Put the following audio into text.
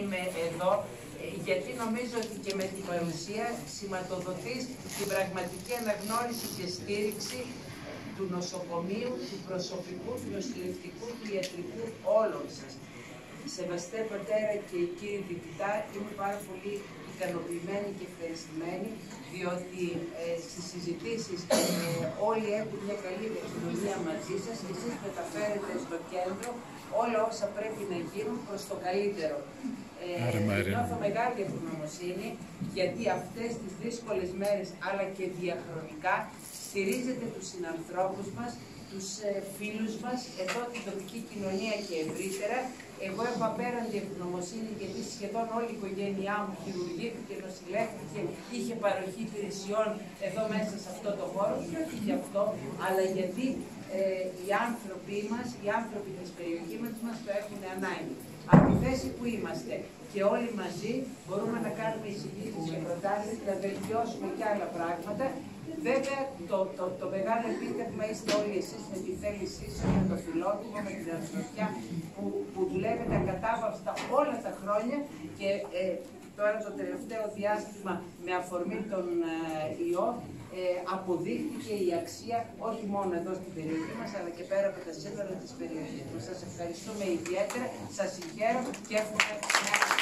Είμαι εδώ γιατί νομίζω ότι και με την παρουσία σηματοδοτείς την πραγματική αναγνώριση και στήριξη του νοσοκομείου, του προσωπικού, του νοσηλευτικού, του ιατρικού, όλων σας. Σεβαστέ πατέρα και κύριε Διοικητά, είμαι πάρα πολύ ικανοποιημένη και ευχαριστημένη, διότι στις συζητήσεις όλοι έχουν μια καλή επικοινωνία μαζί σας και εσείς μεταφέρετε στο κέντρο όλα όσα πρέπει να γίνουν προς το καλύτερο. Νιώθω μεγάλη ευγνωμοσύνη γιατί αυτές τις δύσκολες μέρες αλλά και διαχρονικά στηρίζετε τους συνανθρώπους μας, τους φίλους μας, εδώ την τοπική κοινωνία και ευρύτερα. Εγώ έχω απέραντη ευγνωμοσύνη γιατί σχεδόν όλη η οικογένειά μου χειρουργήθηκε, νοσηλεύτηκε, είχε παροχή υπηρεσιών εδώ μέσα σε αυτό το χώρο, και όχι γι' αυτό, αλλά γιατί οι άνθρωποι μας, οι άνθρωποι της περιοχής μας το έχουν ανάγκη. Από τη θέση που είμαστε και όλοι μαζί μπορούμε να κάνουμε εισηγήσεις και προτάσεις, να βελτιώσουμε και άλλα πράγματα. Βέβαια, το μεγάλο επίτευγμα είστε όλοι εσείς με τη θέλησή σας, με το φιλότιμο, με την ανθρωπιά που δουλεύετε ακατάπαυστα όλα τα χρόνια και τώρα το τελευταίο διάστημα με αφορμή τον ιό αποδείχθηκε η αξία όχι μόνο εδώ στην περιοχή μας αλλά και πέρα από τα σύνορα της περιοχής μας. Σας ευχαριστούμε ιδιαίτερα, σας συγχαίρω και εύχομαι